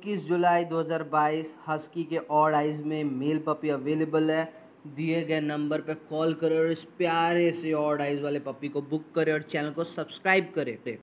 21 जुलाई 2022 हस्की के odd eyes में मेल पपी अवेलेबल है। दिए गए नंबर पे कॉल करें और इस प्यारे से ऑड आइज वाले पपी को बुक करें और चैनल को सब्सक्राइब करें।